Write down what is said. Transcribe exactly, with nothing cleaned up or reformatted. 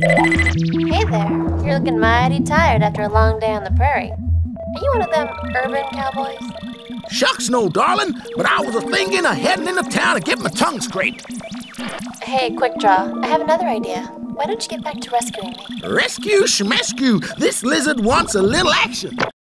Hey there, you're looking mighty tired after a long day on the prairie. Are you one of them urban cowboys? Shucks no, darling, but I was a-thinking of heading into town to get my tongue scraped. Hey, quick draw, I have another idea. Why don't you get back to rescuing me? Rescue schmescue, this lizard wants a little action.